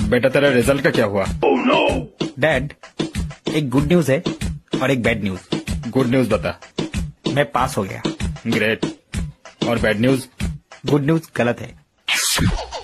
बेटा तेरा रिजल्ट का क्या हुआ? डैड, एक गुड न्यूज है और एक बैड न्यूज। गुड न्यूज बता। मैं पास हो गया। ग्रेट। और बैड न्यूज? गुड न्यूज गलत है।